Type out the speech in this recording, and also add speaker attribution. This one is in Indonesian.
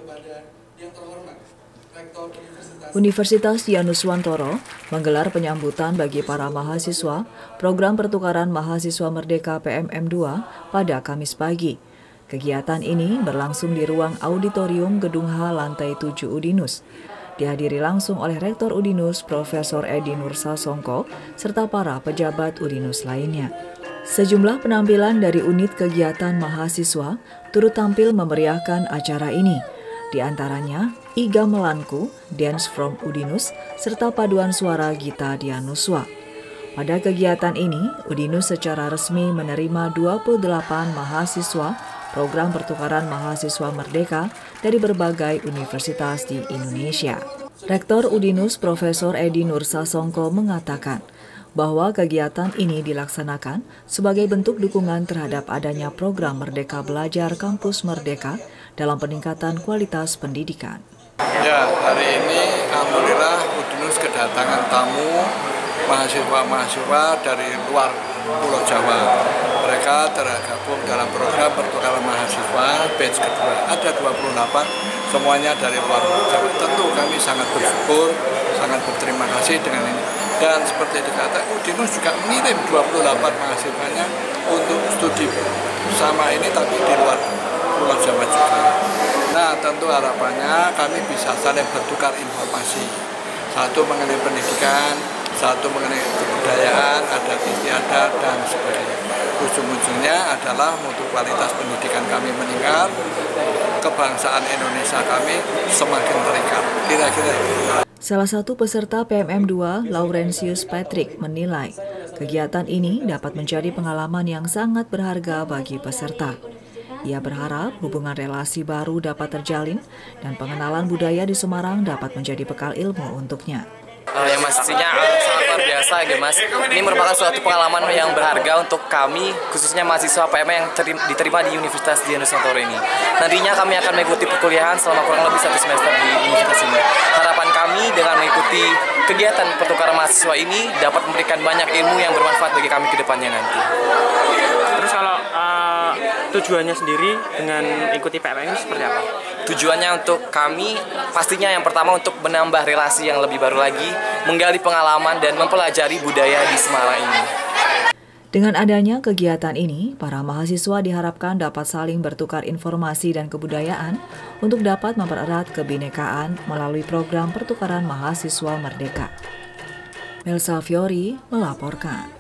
Speaker 1: Universitas Dianuswantoro menggelar penyambutan bagi para mahasiswa program pertukaran mahasiswa Merdeka PMM 2 pada Kamis pagi. Kegiatan ini berlangsung di ruang auditorium Gedung H lantai 7 Udinus. Dihadiri langsung oleh Rektor Udinus Profesor Edi Nursasongko serta para pejabat Udinus lainnya. Sejumlah penampilan dari unit kegiatan mahasiswa turut tampil memeriahkan acara ini. Di antaranya Iga Melanku, Dance from Udinus, serta paduan suara Gita Dianuswa. Pada kegiatan ini, Udinus secara resmi menerima 28 mahasiswa program pertukaran mahasiswa Merdeka dari berbagai universitas di Indonesia. Rektor Udinus Profesor Edi Nursasongko mengatakan bahwa kegiatan ini dilaksanakan sebagai bentuk dukungan terhadap adanya program Merdeka Belajar Kampus Merdeka dalam peningkatan kualitas pendidikan.
Speaker 2: Ya, hari ini alhamdulillah Udinus kedatangan tamu mahasiswa-mahasiswa dari luar Pulau Jawa. Mereka tergabung dalam program pertukaran mahasiswa batch kedua. Ada 28, semuanya dari luar Jawa. Tentu kami sangat bersyukur, sangat berterima kasih dengan ini. Dan seperti dikatakan, Udinus juga mengirim 28 mahasiswanya untuk studi sama ini, tapi di luar Pulau Jawa juga. Nah, tentu harapannya kami bisa saling bertukar informasi. Satu mengenai pendidikan, satu mengenai kebudayaan, adat istiadat, dan sebagainya. Ujung-ujungnya adalah mutu kualitas pendidikan kami meningkat, kebangsaan Indonesia kami semakin terikat. Kira-kira itu.
Speaker 1: Salah satu peserta PMM 2, Laurentius Patrick, menilai kegiatan ini dapat menjadi pengalaman yang sangat berharga bagi peserta. Ia berharap hubungan relasi baru dapat terjalin dan pengenalan budaya di Semarang dapat menjadi bekal ilmu untuknya.
Speaker 3: Yang pastinya sangat luar biasa ya Mas. Ini merupakan suatu pengalaman yang berharga untuk kami, khususnya mahasiswa PMM yang diterima di Universitas Dianuswantoro ini. Nantinya kami akan mengikuti perkuliahan selama kurang lebih 1 semester di universitas ini. Harapan kami dengan mengikuti kegiatan pertukaran mahasiswa ini dapat memberikan banyak ilmu yang bermanfaat bagi kami ke depannya nanti.
Speaker 4: Terus kalau tujuannya sendiri dengan ikuti PMM ini seperti apa?
Speaker 3: Tujuannya untuk kami pastinya yang pertama untuk menambah relasi yang lebih baru lagi, menggali pengalaman dan mempelajari budaya di Semarang ini.
Speaker 1: Dengan adanya kegiatan ini, para mahasiswa diharapkan dapat saling bertukar informasi dan kebudayaan untuk dapat mempererat kebinekaan melalui program pertukaran mahasiswa Merdeka. Melsa Fiori melaporkan.